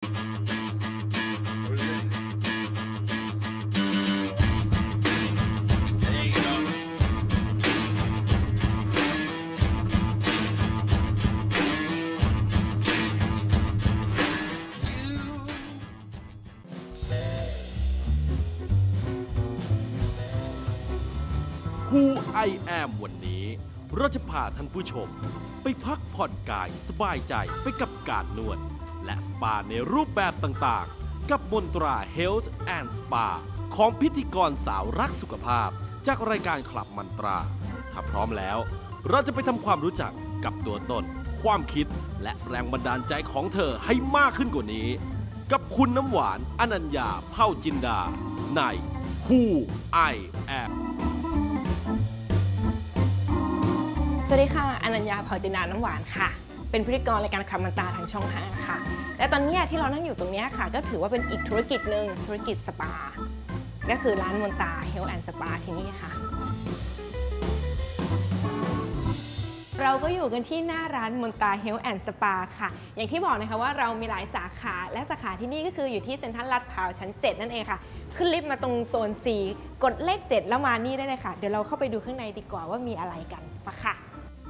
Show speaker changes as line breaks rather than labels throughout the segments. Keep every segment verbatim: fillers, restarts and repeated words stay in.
Who I Am วันนี้เราจะพาท่านผู้ชมไปพักผ่อนกายสบายใจไปกับการนวดและสปาในรูปแบบต่างๆกับมนตรา Health and Spa ของพิธีกรสาวรักสุขภาพจากรายการคลับมันตราถ้าพร้อมแล้วเราจะไปทำความรู้จักกับตัวตนความคิดและแรงบันดาลใจของเธอให้มากขึ้นกว่านี้กับคุณน้ำหวานอนัญญาเผ่าจินดาใน Who I Am
สวัสดีค่ะอนัญญาเผ่าจินดาน้ำหวานค่ะเป็นพิธีกรรายการคลับมันตราทางช่องห้าค่ะและตอนนี้ที่เรานั่งอยู่ตรงนี้ค่ะก็ถือว่าเป็นอีกธุรกิจหนึ่งธุรกิจสปาก็คือร้านมนตรา Health and Spa ที่นี่ค่ะเราก็อยู่กันที่หน้าร้านมนตรา Health and Spa ค่ะอย่างที่บอกนะคะว่าเรามีหลายสาขาและสาขาที่นี่ก็คืออยู่ที่เซ็นทรัลลาดพร้าวชั้นเจ็ดนั่นเองค่ะขึ้นลิฟต์มาตรงโซนสี่กดเลขเจ็ดแล้วมานี่ได้เลยค่ะเดี๋ยวเราเข้าไปดูข้างในดีกว่าว่ามีอะไรกันปะค่ะ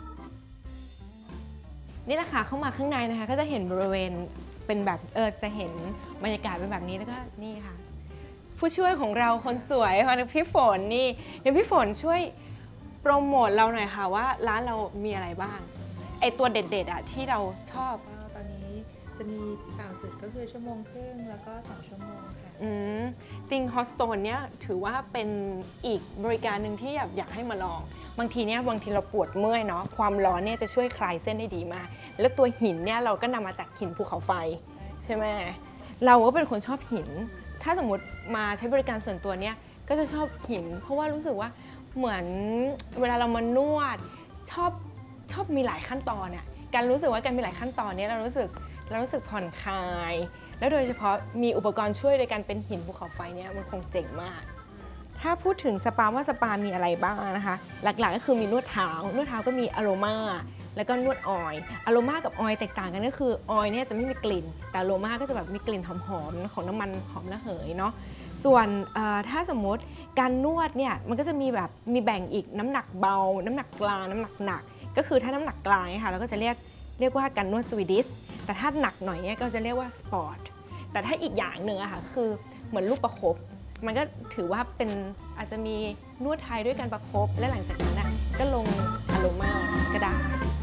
นี่แหละค่ะเข้ามาข้างในนะคะก็จะเห็นบริเวณเป็นแบบเออจะเห็นบรรยากาศเป็นแบบนี้แล้วก็นี่ค่ะผู้ช่วยของเราคนสวยค่ะพี่ฝนนี่เดี๋ยวพี่ฝนช่วยโปรโมทเราหน่อยค่ะว่าร้านเรามีอะไรบ้างไอตัวเด็ดๆอ่ะที่เราชอบ
ตอนนี้จะมีเก่าสุดก็คือชั่วโมงครึ่งแล้วก็สองชั่วโมงค่ะ
อืมติงฮอสโตนเนี่ยถือว่าเป็นอีกบริการหนึ่งที่อยากอยากให้มาลองบางทีเนี่ยบางทีเราปวดเมื่อยเนาะความร้อนเนี่ยจะช่วยคลายเส้นได้ดีมากแล้วตัวหินเนี่ยเราก็นำมาจากหินภูเขาไฟใช่ไหมเราก็เป็นคนชอบหินถ้าสมมติมาใช้บริการส่วนตัวเนี่ยก็จะชอบหินเพราะว่ารู้สึกว่าเหมือนเวลาเรามานวดชอบชอบมีหลายขั้นตอนเนี่ยการรู้สึกว่าการมีหลายขั้นตอนเนี่ยเรารู้สึกเรารู้สึกผ่อนคลายแล้วโดยเฉพาะมีอุปกรณ์ช่วยในการเป็นหินภูเขาไฟเนี่ยมันคงเจ๋งมากถ้าพูดถึงสปาว่าสปามีอะไรบ้างนะคะหลักๆก็คือมีนวดเท้านวดเท้าก็มีอโรมาแล้วก็นวดออยล์อโรมากับออยล์แตกต่างกันก็คือออยล์เนี่ยจะไม่มีกลิ่นแต่อโรมาก็จะแบบมีกลิ่นหอมๆของน้ำมันหอมระเหยเนาะส่วนถ้าสมมติการนวดเนี่ยมันก็จะมีแบบมีแบ่งอีกน้ำหนักเบาน้ำหนักกลางน้ำหนักหนักก็คือถ้าน้ำหนักกลางค่ะเราก็จะเรียกเรียกว่าการนวดสวีดิชแต่ถ้าหนักหน่อยเนี่ยก็จะเรียกว่าสปอร์ตแต่ถ้าอีกอย่างหนึ่งอะค่ะคือเหมือนลูกประคบมันก็ถือว่าเป็นอาจจะมีนวดไทยด้วยการประคบและหลังจากนั้นก็ลงอโรมาก็ได้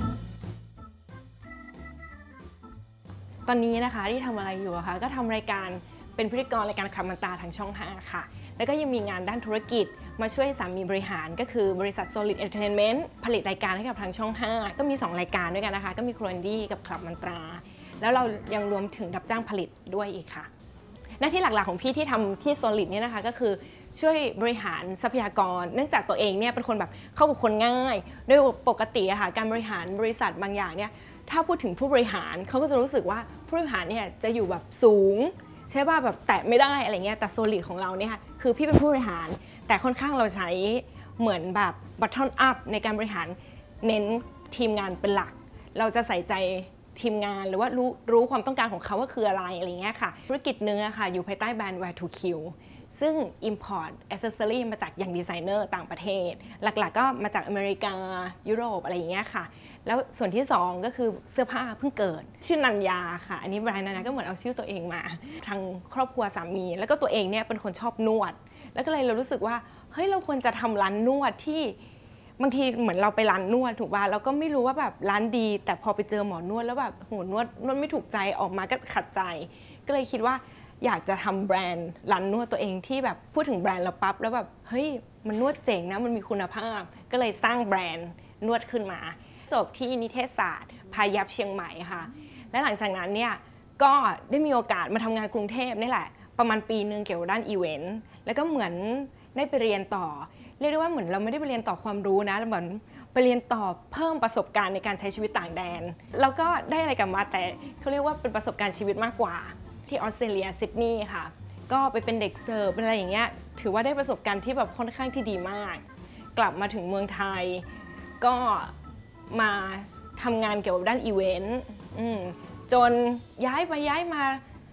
ตอนนี้นะคะที่ทำอะไรอยู่อะคะก็ทำรายการเป็นพิธีกรรายการคลับมันตราทางช่องห้าค่ะแล้วก็ยังมีงานด้านธุรกิจมาช่วยสามีบริหารก็คือบริษัท Solid Entertainment ผลิตรายการให้กับทางช่องห้าก็มีสองรายการด้วยกันนะคะก็มีครัวอินดี้กับคลับมันตราแล้วเรายังรวมถึงรับจ้างผลิตด้วยอีกค่ะหน้าที่หลักๆของพี่ที่ทำที่ Solid เนี่ยนะคะก็คือช่วยบริหารทรัพยากรเนื่องจากตัวเองเนี่ยเป็นคนแบบเข้ากับคนง่ายโดยปกติอะค่ะการบริหารบริษัทบางอย่างเนี่ยถ้าพูดถึงผู้บริหารเขาก็จะรู้สึกว่าผู้บริหารเนี่ยจะอยู่แบบสูงใช่ป่ะแบบแตะไม่ได้อะไรเงี้ยแต่ Solid ของเราเนี่ยค่ะคือพี่เป็นผู้บริหารแต่ค่อนข้างเราใช้เหมือนแบบ bottom up ในการบริหารเน้นทีมงานเป็นหลักเราจะใส่ใจทีมงานหรือว่ารู้รู้ความต้องการของเขาว่าคืออะไรอะไรเงี้ยค่ะธุรกิจเนื้อค่ะอยู่ภายใต้แบรนด์ แวร์ ทู คิว ซึ่ง import accessory มาจากอย่างดีไซเนอร์ต่างประเทศหลักๆก็มาจากอเมริกายุโรปอะไรอย่างเงี้ยค่ะแล้วส่วนที่สองก็คือเสื้อผ้าเพิ่งเกิดชื่อนัญญาค่ะอันนี้แบรนด์นัญญาก็เหมือนเอาชื่อตัวเองมาทางครอบครัวสามีแล้วก็ตัวเองเนี่ยเป็นคนชอบนวดแล้วก็เลยเรารู้สึกว่าเฮ้ยเราควรจะทำร้านนวดที่บางทีเหมือนเราไปร้านนวดถูกป่ะเราก็ไม่รู้ว่าแบบร้านดีแต่พอไปเจอหมอนวดแล้วแบบโหนวดนวดไม่ถูกใจออกมาก็ขัดใจก็เลยคิดว่าอยากจะทำแบรนด์ร้านนวดตัวเองที่แบบพูดถึงแบรนด์เราปั๊บแล้วแบบเฮ้ยมันนวดเจ๋งนะมันมีคุณภาพก็เลยสร้างแบรนด์นวดขึ้นมาจบที่นิเทศศาสตร์พายัพเชียงใหม่ค่ะและหลังจากนั้นเนี่ยก็ได้มีโอกาสมาทำงานกรุงเทพนี่แหละประมาณปีนึงเกี่ยวกับด้านอีเวนต์แล้วก็เหมือนได้ไปเรียนต่อเรียกได้ว่าเหมือนเราไม่ได้ไปเรียนต่อความรู้นะเหมือนไปเรียนต่อเพิ่มประสบการณ์ในการใช้ชีวิตต่างแดนแล้วก็ได้อะไรกลับมาแต่เขาเรียกว่าเป็นประสบการณ์ชีวิตมากกว่าที่ออสเตรเลียซิดนีย์ค่ะก็ไปเป็นเด็กเสิร์ฟเป็นอะไรอย่างเงี้ยถือว่าได้ประสบการณ์ที่แบบค่อนข้างที่ดีมากกลับมาถึงเมืองไทยก็มาทำงานเกี่ยวกับด้านอีเวนต์จนย้ายไปย้ายมา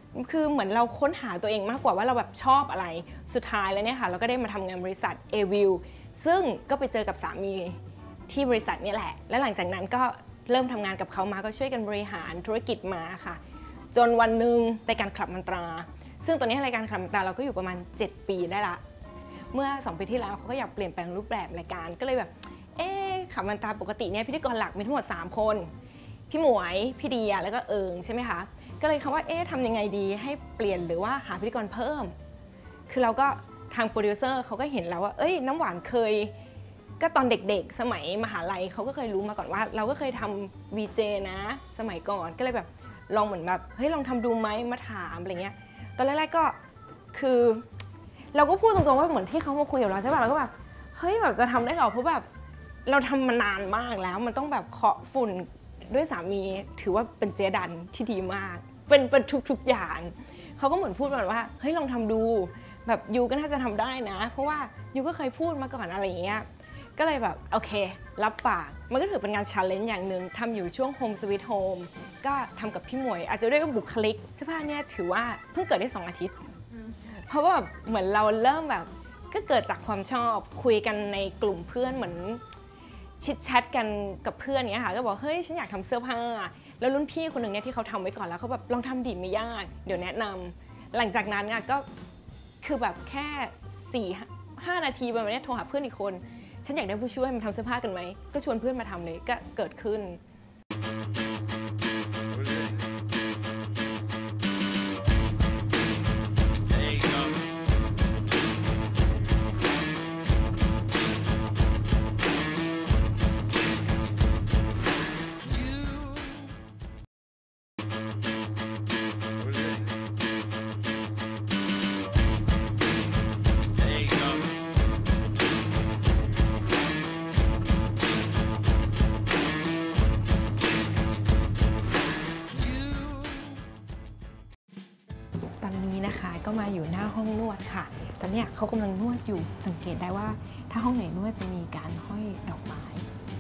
คือเหมือนเราค้นหาตัวเองมากกว่าว่าเราแบบชอบอะไรสุดท้ายแล้วเนี่ยค่ะเราก็ได้มาทำงานบริษัท เอ วิล ซึ่งก็ไปเจอกับสามีที่บริษัทนี่แหละและหลังจากนั้นก็เริ่มทำงานกับเขามาก็ช่วยกันบริหารธุรกิจมาค่ะจนวันหนึ่งรายการคลับมันตราซึ่งตอนนี้รายการคลับมันตราเราก็อยู่ประมาณเจ็ดปีได้ละเมื่อสองปีที่แล้วเขาก็อยากเปลี่ยนแปลงรูปแบบรายการก็เลยแบบเอ๊ะคลับมันตราปกติเนี่ยพิธีกรหลักมีทั้งหมดสามคนพี่หมวยพี่เดียแล้วก็เอิงใช่ไหมคะก็เลยคำว่าเอ๊ะทำยังไงดีให้เปลี่ยนหรือว่าหาพิธีกรเพิ่มคือเราก็ทางโปรดิวเซอร์เขาก็เห็นแล้วว่าเอ้ยน้ำหวานเคยก็ตอนเด็กๆสมัยมหาลัยเขาก็เคยรู้มาก่อนว่าเราก็เคยทำ วี เจ นะสมัยก่อนก็เลยแบบลองเหมือนแบบเฮ้ยลองทำดูไหมมาถามอะไรเงี้ยตอนแรกๆก็คือเราก็พูดตรงๆว่าเหมือนที่เขามาคุยกับเราใช่ป่ะเราก็แบบเฮ้ยแบบจะทำได้หรอเพราะแบบเราทำมานานมากแล้วมันต้องแบบเคาะฝุ่นด้วยสามีถือว่าเป็นเจดันที่ดีมากเป็นเป็นทุกๆอย่างเขาก็เหมือนพูดแบบว่าเฮ้ยลองทำดูแบบยูก็น่าจะทำได้นะเพราะว่ายูก็เคยพูดมาก่อนอะไรอย่างเงี้ยก็เลยแบบโอเครับปากมันก็ถือเป็นงาน challenge อย่างหนึ่งทำอยู่ช่วง Home Sweet Home ก็ทำกับพี่หมวยอาจจะด้วยบุคลิกเสื้อผ้าเนี่ยถือว่าเพิ่งเกิดได้สองอาทิตย์เพราะว่าแบบเหมือนเราเริ่มแบบก็เกิดจากความชอบคุยกันในกลุ่มเพื่อนเหมือนชิดแชทกันกับเพื่อนเนี้ยค่ะก็บอกเฮ้ยฉันอยากทำเสื้อผ้าแล้วรุ่นพี่คนหนึ่งเนี่ยที่เขาทำไว้ก่อนแล้วเขาแบบลองทำดิไม่ยากเดี๋ยวแนะนำหลังจากนั้นเนี่ยก็คือแบบแค่สี่ห้านาทีประมาณนี้โทรหาเพื่อนอีกคนฉันอยากได้ผู้ช่วยมาทำเสื้อผ้ากันไหมก็ชวนเพื่อนมาทำเลยก็เกิดขึ้นตอนนี้นะคะก็มาอยู่หน้าห้องนวดค่ะตอนนี้เขากำลังนวดอยู่สังเกตได้ว่าถ้าห้องไหนนวดจะมีการห้อยดอกไม้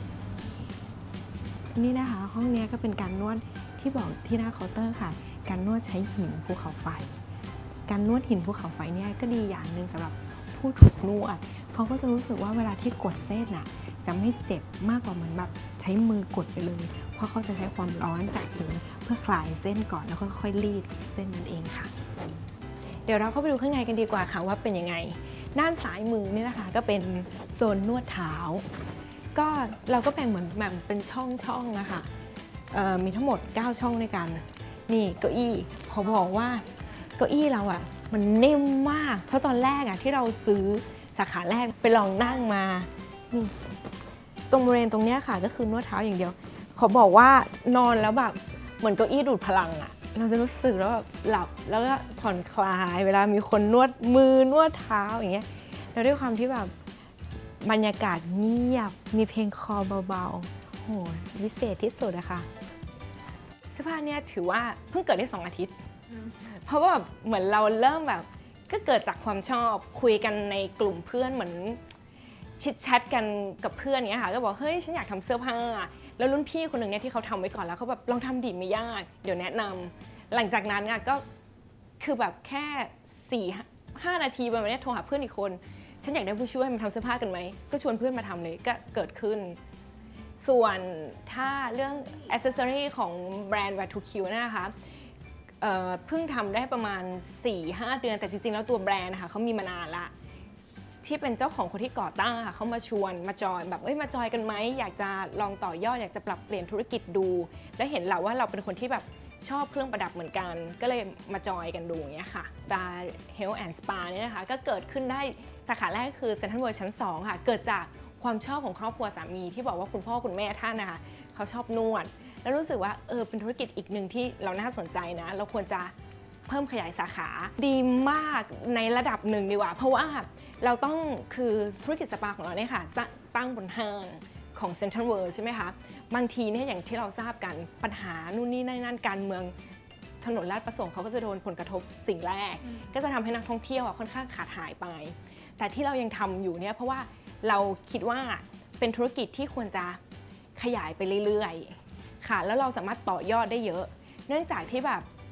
นี่นะคะห้องนี้ก็เป็นการนวดที่บอกที่หน้าเคาน์เตอร์ค่ะการนวดใช้หินภูเขาไฟการนวดหินภูเขาไฟเนี่ยก็ดีอย่างหนึ่งสำหรับผู้ถูกนวดเขาก็จะรู้สึกว่าเวลาที่กดเส้นน่ะจะไม่เจ็บมากกว่าเหมือนแบบใช้มือกดไปเลยเพราะเขาจะใช้ความร้อนจากหินเพื่อคลายเส้นก่อนแล้วค่อยๆรีดเส้นนั่นเองค่ะเดี๋ยวเราเข้าไปดูข้างในกันดีกว่าค่ะว่าเป็นยังไงด้านซ้ายมือนี่นะคะก็เป็นโซนนวดเท้าก็เราก็แบ่งเหมือนแบบเป็นช่องๆนะคะมีทั้งหมดเก้าช่องด้วยกันนี่เก้าอี้ขอบอกว่าเก้าอี้เราอ่ะมันนิ่มมากเพราะตอนแรกอ่ะที่เราซื้อสาขาแรกไปลองนั่งมานี่ตรงบริเวณตรงเนี้ยค่ะก็คือนวดเท้าอย่างเดียวขอบอกว่านอนแล้วแบบเหมือนเก้าอี้ดูดพลังอ่ะเราจะรู้สึกแล้วแบบหลับแล้วก็ผ่อนคลายเวลามีคนนวดมือนวดเท้าอย่างเงี้ยแล้วด้วยความที่แบบบรรยากาศเงียบมีเพลงคอเบาๆโหวิเศษที่สุดอะค่ะเสื้อผ้าเนี่ยถือว่าเพิ่งเกิดได้สองอาทิตย์เพราะว่าเหมือนเราเริ่มแบบก็เกิดจากความชอบคุยกันในกลุ่มเพื่อนเหมือนชิดแชทกันกับเพื่อนเนี้ยค่ะก็บอกเฮ้ยฉันอยากทำเสื้อผ้าแล้วรุ่นพี่คนหนึ่งเนี่ยที่เขาทำไว้ก่อนแล้วเขาแบบลองทำดิไม่ยากเดี๋ยวแนะนำหลังจากนั้นก็คือแบบแค่สี่ห้านาทีประมาณนี้โทรหาเพื่อนอีกคนฉันอยากได้ผู้ช่วยมาทำเสื้อผ้ากันไหมก็ชวนเพื่อนมาทำเลยก็เกิดขึ้นส่วนถ้าเรื่องอ c เซสซอรี่ของแบรนด์ วาย ทู คิว นะคะเอ่อเพิ่งทำได้ประมาณ สี่ห้า เดือนแต่จริงๆแล้วตัวแบรนด์นะคะเขามีมานานละที่เป็นเจ้าของคนที่ก่อตั้งค่ะเขามาชวนมาจอยแบบเอ้ยมาจอยกันไหมอยากจะลองต่อยอดอยากจะปรับเปลี่ยนธุรกิจดูแล้วเห็นเราว่าเราเป็นคนที่แบบชอบเครื่องประดับเหมือนกันก็เลยมาจอยกันดูอย่างเงี้ยค่ะดา Health and Spa เนี่ยนะคะก็เกิดขึ้นได้สาขาแรกคือเซ็นทรัลเวิลด์ชั้นสองค่ะเกิดจากความชอบของครอบครัวสามีที่บอกว่าคุณพ่อคุณแม่ท่านนะคะเขาชอบนวดแล้วรู้สึกว่าเออเป็นธุรกิจอีกหนึ่งที่เราน่าสนใจนะเราควรจะเพิ่มขยายสาขาดีมากในระดับหนึ่งดีกว่าเพราะว่าเราต้องคือธุรกิจสปาของเราเนี่ยค่ะตั้งบนห้างของเซ็นทรัลเวิลด์ใช่ไหมคะบางทีเนี่ยอย่างที่เราทราบกันปัญหานู่นนี่นั่นการเมืองถนนลาดประสงค์เขาก็จะโดนผลกระทบสิ่งแรกก็จะทำให้นักท่องเที่ยวค่อนข้างขาดหายไปแต่ที่เรายังทำอยู่เนี่ยเพราะว่าเราคิดว่าเป็นธุรกิจที่ควรจะขยายไปเรื่อยๆค่ะแล้วเราสามารถต่อยอดได้เยอะเนื่องจากที่แบบ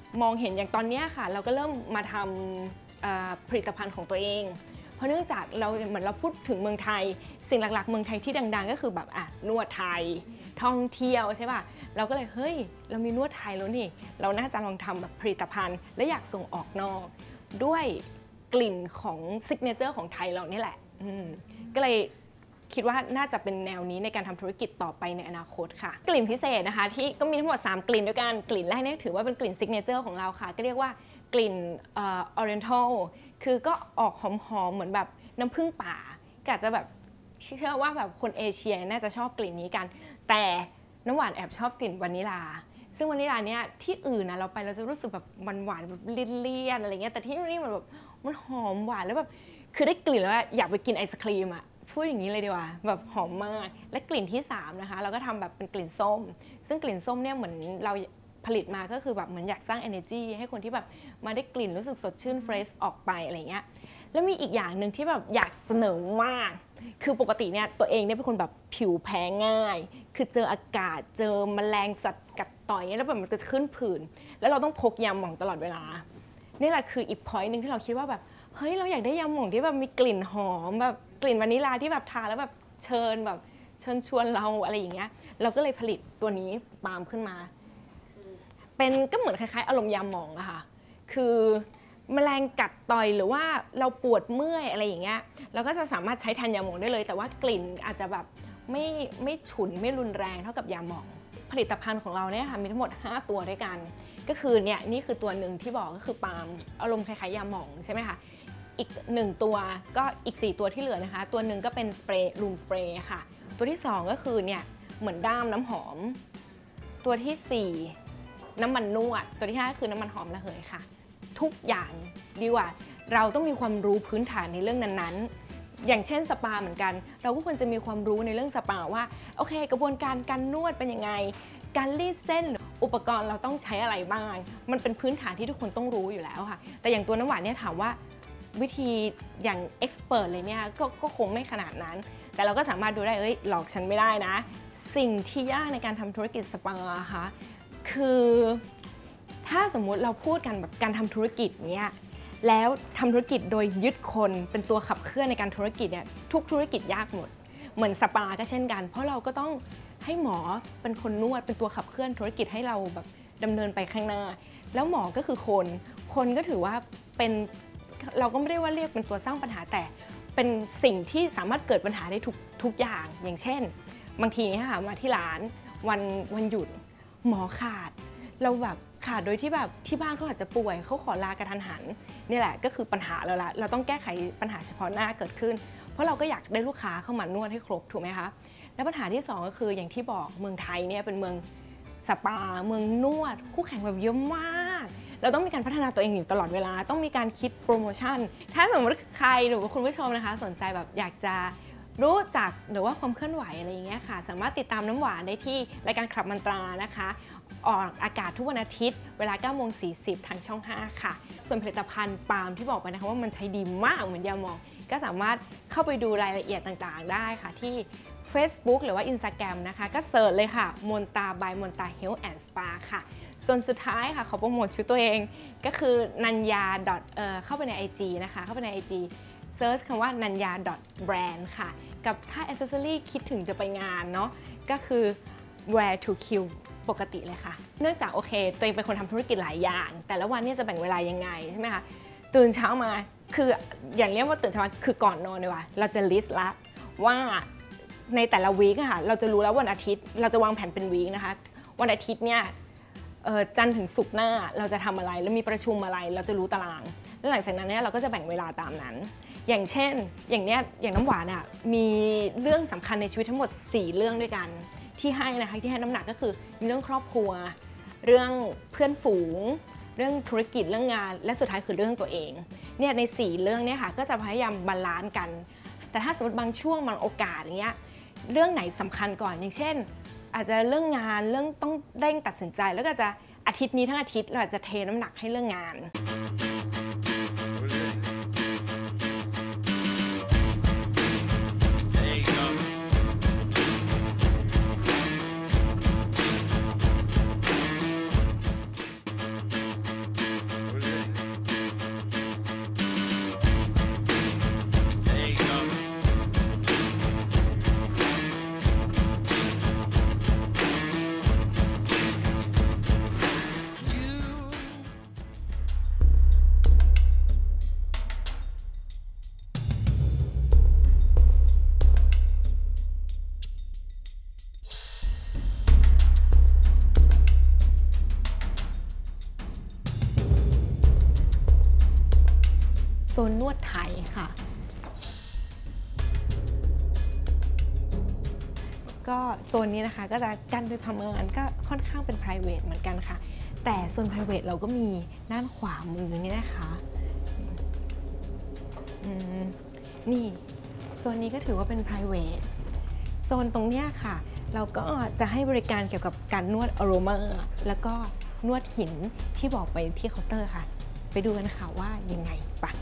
มองเห็นอย่างตอนนี้ค่ะเราก็เริ่มมาทำผลิตภัณฑ์ของตัวเองเพราะเนื่องจากเราเหมือนเราพูดถึงเมืองไทยสิ่งหลักๆเมืองไทยที่ดังๆก็คือแบบอ่ะนวดไทยท่องเที่ยวใช่ป่ะเราก็เลยเฮ้ยเรามีนวดไทยแล้วนี่เราน่าจะลองทำแบบผลิตภัณฑ์และอยากส่งออกนอกด้วยกลิ่นของซิกเนเจอร์ของไทยเรานี่แหละก็เลยคิดว่าน่าจะเป็นแนวนี้ในการทำธุรกิจต่อไปในอนาคตค่ะกลิ่นพิเศษนะคะที่ก็มีทั้งหมดสามกลิ่นด้วยกันกลิ่นแรกนี่ถือว่าเป็นกลิ่นซิกเนเจอร์ของเราค่ะก็เรียกว่ากลิ่นออเรนทัลคือก็ออกหอมๆเหมือนแบบน้ำผึ้งป่าก็อาจจะแบบเชื่อว่าแบบคนเอเชียน่าจะชอบกลิ่นนี้กันแต่น้ำหวานแอบชอบกลิ่นวานิลาซึ่งวานิลาเนี่ยที่อื่นนะเราไปเราจะรู้สึกแบบหวานๆแบบเลี่ยนๆอะไรเงี้ยแต่ที่นี่มันแบบมันหอมหวานแล้วแบบคือได้กลิ่นแล้วอยากไปกินไอศครีมอ่ะพูดอย่างนี้เลยดีกว่าแบบหอมมากและกลิ่นที่สามนะคะเราก็ทำแบบเป็นกลิ่นส้มซึ่งกลิ่นส้มเนี่ยเหมือนเราผลิตมาก็คือแบบเหมือนอยากสร้าง energy ให้คนที่แบบมาได้กลิ่นรู้สึกสดชื่นเฟรชออกไปอะไรเงี้ยแล้วมีอีกอย่างหนึ่งที่แบบอยากเสนอมากคือปกติเนี่ยตัวเองเนี่ยเป็นคนแบบผิวแพ้ง่ายคือเจออากาศเจอแมลงสัตว์กัดต่อยแล้วแบบมันจะขึ้นผื่นแล้วเราต้องพกยาหม่องตลอดเวลานี่แหละคืออีก point นึงที่เราคิดว่าแบบเฮ้ยเราอยากได้ยาหม่องที่แบบมีกลิ่นหอมแบบกลิ่นวานิลาที่แบบทาแล้วแบบเชิญแบบเชิญชวนเราอะไรอย่างเงี้ยเราก็เลยผลิตตัวนี้ปาล์มขึ้นมาเป็นก็เหมือนคล้ายๆอารมณ์ยาหม่องอะค่ะคือแมลงกัดต่อยหรือว่าเราปวดเมื่อยอะไรอย่างเงี้ยเราก็จะสามารถใช้แทนยาหม่องได้เลยแต่ว่ากลิ่นอาจจะแบบไม่ไม่ฉุนไม่รุนแรงเท่ากับยาหม่องผลิตภัณฑ์ของเราเนี่ยค่ะมีทั้งหมดห้าตัวด้วยกันก็คือเนี่ยนี่คือตัวหนึ่งที่บอกก็คือปาล์มอารมณ์คล้ายๆยาหม่องใช่ไหมคะอีกหนึ่งตัวก็อีกสี่ตัวที่เหลือนะคะตัวหนึ่งก็เป็นสเปรย์รูมสเปรย์ค่ะตัวที่สองก็คือเนี่ยเหมือนด้ามน้ำหอมตัวที่สี่น้ำมันนวดตัวที่ห้าคือน้ำมันหอมระเหยค่ะทุกอย่างดีกว่าเราต้องมีความรู้พื้นฐานในเรื่องนั้นๆอย่างเช่นสปาเหมือนกันเราก็ควรจะมีความรู้ในเรื่องสปาว่าโอเคกระบวนการการนวดเป็นยังไงการรีดเส้นอุปกรณ์เราต้องใช้อะไรบ้างมันเป็นพื้นฐานที่ทุกคนต้องรู้อยู่แล้วค่ะแต่อย่างตัวน้ำหวานเนี่ยถามว่าวิธีอย่างเอ็กซ์เพรสเลยเนี่ย ก, ก็คงไม่ขนาดนั้นแต่เราก็สามารถดูได้เอ้ยหลอกฉันไม่ได้นะสิ่งที่ยากในการทำธุรกิจสปาค่ะคือถ้าสมมุติเราพูดกันแบบการทำธุรกิจเนี่ยแล้วทำธุรกิจโดยยึดคนเป็นตัวขับเคลื่อนในการธุรกิจเนี่ยทุกธุรกิจยากหมดเหมือนสปาก็เช่นกันเพราะเราก็ต้องให้หมอเป็นคนนวดเป็นตัวขับเคลื่อนธุรกิจให้เราแบบดำเนินไปข้างหน้าแล้วหมอก็คือคนคนก็ถือว่าเป็นเราก็ไม่ได้ว่าเรียกเป็นตัวสร้างปัญหาแต่เป็นสิ่งที่สามารถเกิดปัญหาได้ทุกทุกอย่างอย่างเช่นบางทีเนี่ยค่ะมาที่ร้านวันวันหยุดหมอขาดเราแบบขาดโดยที่แบบที่บ้านเขาอาจจะป่วยเขาขอลากระทันหันนี่แหละก็คือปัญหาเราละเราต้องแก้ไขปัญหาเฉพาะหน้าเกิดขึ้นเพราะเราก็อยากได้ลูกค้าเข้ามานวดให้ครบถูกไหมคะและปัญหาที่สองก็คืออย่างที่บอกเมืองไทยเนี่ยเป็นเมืองสปาเมืองนวดคู่แข่งแบบเยอะมากเราต้องมีการพัฒนาตัวเองอยู่ตลอดเวลาต้องมีการคิดโปรโมชั่นถ้าสมมติใครหรือว่าคุณผู้ชมนะคะสนใจแบบอยากจะรู้จักหรือว่าความเคลื่อนไหวอะไรอย่างเงี้ยค่ะสามารถติดตามน้ำหวานได้ที่รายการขับมันตรานะคะออกอากาศทุกวันอาทิตย์เวลา เก้าโมงสี่สิบ ทางช่องห้าค่ะส่วนผลิตภัณฑ์ปาล์มที่บอกไปนะคะว่ามันใช้ดีมากเหมือนยาหม่องก็สามารถเข้าไปดูรายละเอียดต่างๆได้ค่ะที่ Facebook หรือว่า Instagram นะคะก็เสิร์ชเลยค่ะมนตา by มนตา Health and Spa ค่ะส่วนสุดท้ายค่ะขอโปรโมทชุดตัวเองก็คือนัญญา เอ่อ เข้าไปใน ไอ จี นะคะเข้าไปใน ไอ จี เซิร์ชคำว่านัญญา brand ค่ะกับถ้า accessory คิดถึงจะไปงานเนาะก็คือ wear to kill ปกติเลยค่ะเนื่องจากโอเคตัวเองเป็นคนทำธุรกิจหลายอย่างแต่ละวันนี่จะแบ่งเวลายังไงใช่ไหมคะตื่นเช้ามาคืออย่างเรียกว่าตื่นเช้ามาคือก่อนนอนดีกว่าเราจะ list ละว่าในแต่ละวีคค่ะเราจะรู้แล้ววันอาทิตย์เราจะวางแผนเป็นวีคนะคะวันอาทิตย์เนี่ยจันทร์ถึงศุกร์หน้าเราจะทำอะไรแล้วมีประชุมอะไรเราจะรู้ตารางแล้วหลังจากนั้นเนี่ยเราก็จะแบ่งเวลาตามนั้นอย่างเช่นอย่างเนี้ยอย่างน้ำหวานอ่ะมีเรื่องสำคัญในชีวิตทั้งหมดสี่เรื่องด้วยกันที่ให้นะคะที่ให้น้ำหนักก็คือมีเรื่องครอบครัวเรื่องเพื่อนฝูงเรื่องธุรกิจเรื่องงานและสุดท้ายคือเรื่องตัวเองเนี่ยในสี่เรื่องเนี่ยค่ะก็จะพยายามบาลานซ์กันแต่ถ้าสมมติบางช่วงบางโอกาสอย่างเงี้ยเรื่องไหนสำคัญก่อนอย่างเช่นอาจจะเรื่องงานเรื่องต้องเร่งตัดสินใจแล้วก็จะอาทิตย์นี้ทั้งอาทิตย์เราอาจจะเทน้ำหนักให้เรื่องงาน
ค
ซนนวดไทยค่ะก็โซนนี้นะคะก็จะกันไปทำงานก็ค่อนข้างเป็น private เหมือนกันค่ะแต่โซน private เราก็มีด้านขวามือนี่นะคะนี่โซนนี้ก็ถือว่าเป็น private โซนตรงเนี้ยค่ะเราก็จะให้บริการเกี่ยวกับการนวดอโรมาแล้วก็นวดหินที่บอกไปที่เคาน์เตอร์ค่ะไปดูกันค่ะว่ายังไงปะ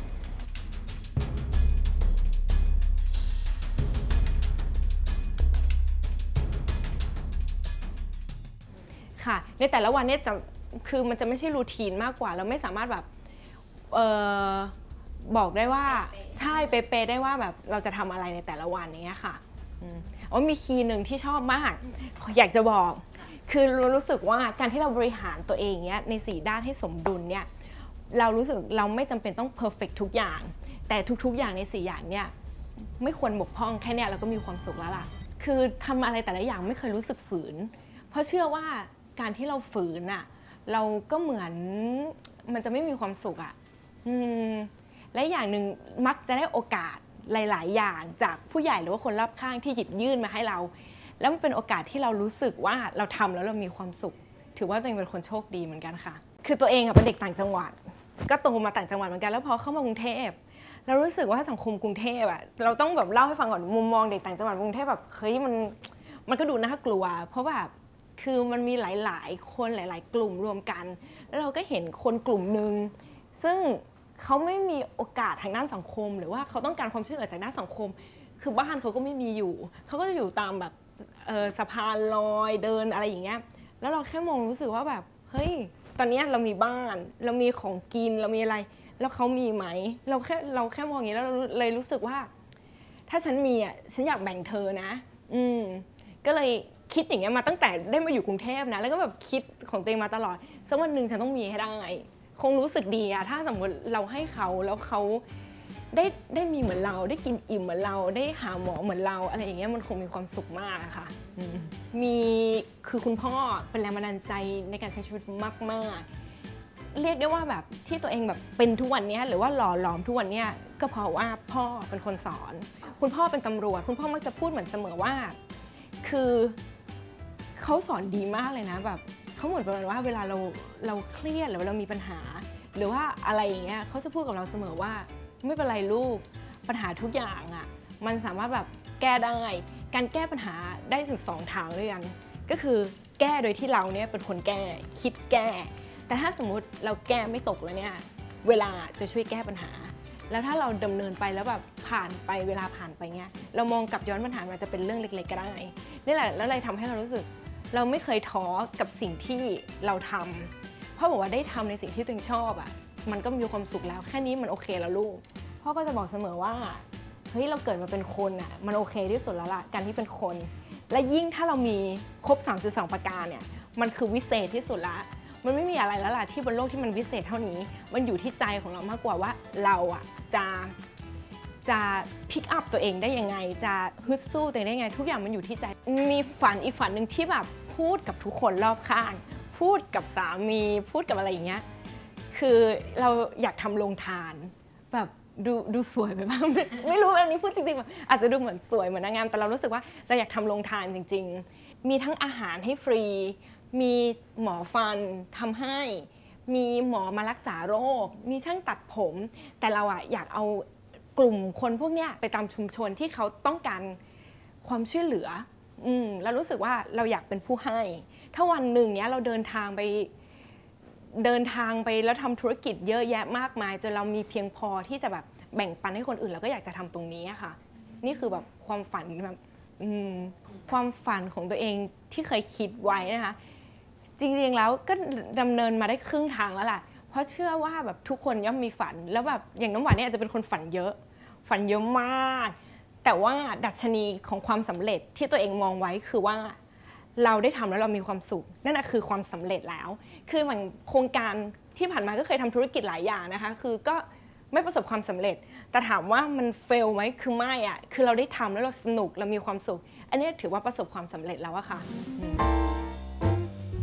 ค่ะในแต่ละวันเนี่ยจะคือมันจะไม่ใช่รูทีนมากกว่าเราไม่สามารถแบบเออบอกได้ว่าใช่เป๊ะๆได้ว่าแบบเราจะทำอะไรในแต่ละวันอย่างเงี้ยค่ะอ๋อมีคีย์หนึ่งที่ชอบมากอยากจะบอกคือรู้สึกว่าการที่เราบริหารตัวเองเนี้ยในสี่ด้านให้สมดุลเนี่ยเรารู้สึกเราไม่จำเป็นต้องเพอร์เฟกต์ทุกอย่างแต่ทุกๆอย่างในสี่อย่างเนี่ยไม่ควรบกพร่องแค่เนี้ยเราก็มีความสุขแล้วล่ะคือทำอะไรแต่ละอย่างไม่เคยรู้สึกฝืนเพราะเชื่อว่าการที่เราฝืนอ่ะเราก็เหมือนมันจะไม่มีความสุขอ่ะและอย่างหนึ่งมักจะได้โอกาสหลายๆอย่างจากผู้ใหญ่หรือว่าคนรอบข้างที่หยิบยื่นมาให้เราแล้วมันเป็นโอกาสที่เรารู้สึกว่าเราทำแล้วเรามีความสุขถือว่าตัวเองเป็นคนโชคดีเหมือนกันค่ะคือตัวเองเป็นเด็กต่างจังหวัดก็โตมาต่างจังหวัดเหมือนกันแล้วพอเข้ามากรุงเทพเรารู้สึกว่าสังคมกรุงเทพอะเราต้องแบบเล่าให้ฟังก่อนมุมมองเด็กต่างจังหวัดกรุงเทพแบบเฮ้ยมันมันก็ดูน่ากลัวเพราะแบบคือมันมีหลายๆคนหลายๆกลุ่มรวมกันแล้วเราก็เห็นคนกลุ่มหนึ่งซึ่งเขาไม่มีโอกาสทางด้านสังคมหรือว่าเขาต้องการความช่วยเหลือจากด้านสังคมคือบ้านเขาก็ไม่มีอยู่เขาก็จะอยู่ตามแบบสะพานลอยเดินอะไรอย่างเงี้ยแล้วเราแค่มองรู้สึกว่าแบบเฮ้ยตอนนี้เรามีบ้านเรามีของกินเรามีอะไรแล้วเขามีไหมเราแค่เราแค่มองอย่างนี้แล้วเราเลยรู้สึกว่าถ้าฉันมีอ่ะฉันอยากแบ่งเธอนะอืมก็เลยคิดอย่างเงี้ยมาตั้งแต่ได้มาอยู่กรุงเทพนะแล้วก็แบบคิดของตัวเองมาตลอดสักวันหนึ่งฉันต้องมีให้ได้คงรู้สึกดีอะถ้าสมมติเราให้เขาแล้วเขาได้ได้มีเหมือนเราได้กินอิ่มเหมือนเราได้หาหมอเหมือนเราอะไรอย่างเงี้ยมันคงมีความสุขมากอะค่ะมีคือคุณพ่อเป็นแรงบันดาลใจในการใช้ชีวิตมากๆเรียกได้ว่าแบบที่ตัวเองแบบเป็นทุกวันนี้หรือว่าหล่อหลอมทุกวันนี้ก็เพราะว่าพ่อเป็นคนสอนคุณพ่อเป็นตำรวจคุณพ่อมักจะพูดเหมือนเสมอว่าคือเขาสอนดีมากเลยนะแบบเขาเหมือนประมาณว่าเวลาเราเราเครียดหรือว่าเรามีปัญหาหรือว่าอะไรอย่างเงี้ยเขาจะพูดกับเราเสมอว่าไม่เป็นไรลูกปัญหาทุกอย่างอ่ะมันสามารถแบบแก้ได้การแก้ปัญหาได้ถึงสองทางด้วยกันก็คือแก้โดยที่เราเนี่ยเป็นคนแก้คิดแก้แต่ถ้าสมมุติเราแก้ไม่ตกแล้วเนี่ยเวลาจะช่วยแก้ปัญหาแล้วถ้าเราดำเนินไปแล้วแบบผ่านไปเวลาผ่านไปเงี้ยเรามองกลับย้อนปัญหามันจะเป็นเรื่องเล็กๆก็ได้นี่แหละแล้วเลยทำให้เรารู้สึกเราไม่เคยท้อกับสิ่งที่เราทำพ่อบอกว่าได้ทำในสิ่งที่ตัวเองชอบอ่ะมันก็มีความสุขแล้วแค่นี้มันโอเคแล้วลูกพ่อก็จะบอกเสมอว่าเฮ้ยเราเกิดมาเป็นคนอ่ะมันโอเคที่สุดแล้วล่ะการที่เป็นคนและยิ่งถ้าเรามีครบ สามสิบสอง ประการเนี่ยมันคือวิเศษที่สุดละมันไม่มีอะไรแล้วล่ะที่บนโลกที่มันวิเศษเท่านี้มันอยู่ที่ใจของเรามากกว่าว่าเราอ่ะจะจะพิกอัพตัวเองได้ยังไงจะฮึดสู้ตัวเองได้ยังไงทุกอย่างมันอยู่ที่ใจมีฝันอีกฝันหนึ่งที่แบบพูดกับทุกคนรอบข้างพูดกับสามีพูดกับอะไรอย่างเงี้ยคือเราอยากทำโรงทานแบบดูดูสวยไปบ้าง ไม่รู้อันนี้พูดจริงๆแบบอาจจะดูเหมือนสวยเหมือนนางงามแต่เรารู้สึกว่าเราอยากทำโรงทานจริงๆมีทั้งอาหารให้ฟรีมีหมอฟันทำให้มีหมอมารักษาโรคมีช่างตัดผมแต่เราอะอยากเอากลุ่มคนพวกเนี้ยไปตามชุมชนที่เขาต้องการความช่วยเหลืออืมเรารู้สึกว่าเราอยากเป็นผู้ให้ถ้าวันหนึ่งเนี้ยเราเดินทางไปเดินทางไปแล้วทำธุรกิจเยอะแยะมากมายจนเรามีเพียงพอที่จะแบบแบ่งปันให้คนอื่นเราก็อยากจะทำตรงนี้ค่ะนี่คือแบบความฝันแบบความฝันของตัวเองที่เคยคิดไว้นะคะจริงๆแล้วก็ดำเนินมาได้ครึ่งทางแล้วล่ะเพราะเชื่อว่าแบบทุกคนย่อมมีฝันแล้วแบบอย่างน้ำหวานเนี่ยอาจจะเป็นคนฝันเยอะฝันเยอะมากแต่ว่าดัชนีของความสำเร็จที่ตัวเองมองไว้คือว่าเราได้ทำแล้วเรามีความสุขนั่นคือความสำเร็จแล้วคือเหมือนโครงการที่ผ่านมาก็เคยทำธุรกิจหลายอย่างนะคะคือก็ไม่ประสบความสำเร็จแต่ถามว่ามันเฟลไหมคือไม่อะคือเราได้ทำแล้วเราสนุกเรามีความสุขอันนี้ถือว่าประสบความสำเร็จแล้วอะค่ะ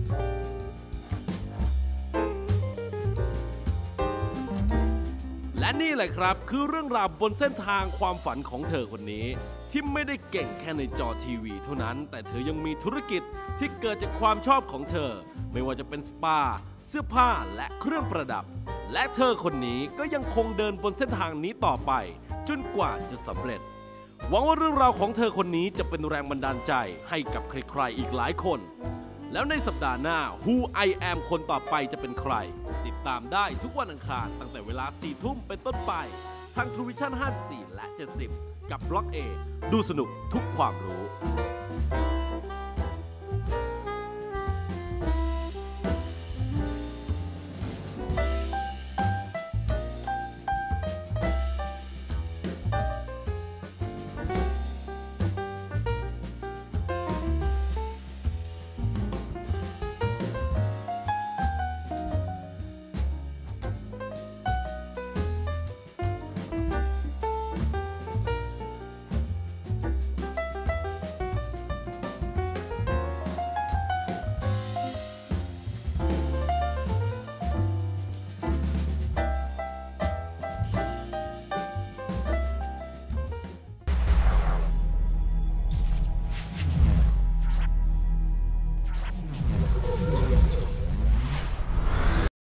และนี่แหละครับคือเรื่องราวบนเส้นทางความฝันของเธอคนนี้ที่ไม่ได้เก่งแค่ในจอทีวีเท่านั้นแต่เธอยังมีธุรกิจที่เกิดจากความชอบของเธอไม่ว่าจะเป็นสปาเสื้อผ้าและเครื่องประดับและเธอคนนี้ก็ยังคงเดินบนเส้นทางนี้ต่อไปจนกว่าจะสำเร็จหวังว่าเรื่องราวของเธอคนนี้จะเป็นแรงบันดาลใจให้กับใครๆอีกหลายคนแล้วในสัปดาห์หน้า Who I Am คนต่อไปจะเป็นใครติดตามได้ทุกวันอังคารตั้งแต่เวลาสี่ทุ่มเป็นต้นไปทาง True Vision ห้าสิบสี่และเจ็ดสิบกับบล็อก A ดูสนุกทุกความรู้